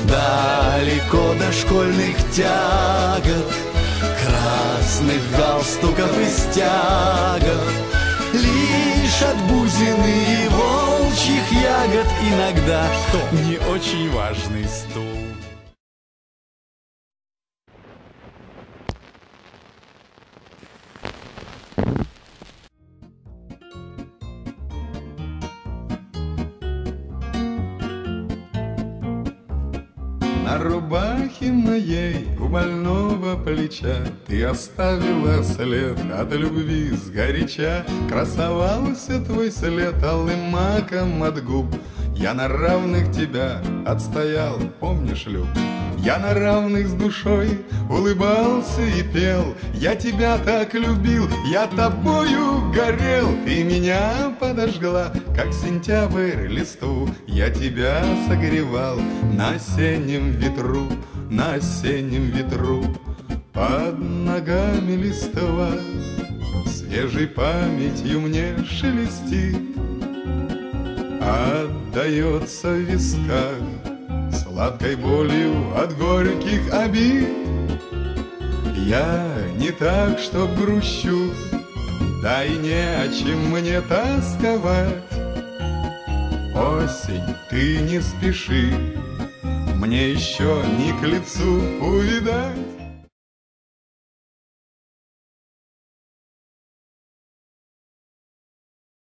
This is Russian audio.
далеко до школьных тягот, красных галстуков и стягов, лишь от бузины и волчьих ягод иногда не очень важный стул. На рубахе моей у больного плеча ты оставила след от любви сгоряча. Красовался твой след алым маком от губ. Я на равных тебя отстоял, помнишь, Люб? Я на равных с душой улыбался и пел. Я тебя так любил, я тобою горел. Ты меня подожгла, как сентябрь листву. Я тебя согревал на осеннем ветру, на осеннем ветру. Под ногами листва свежей памятью мне шелестит, отдается в висках сладкой болью от горьких обид. Я не так, что грущу, да и не о чем мне тосковать. Осень, ты не спеши, мне еще не к лицу увидать.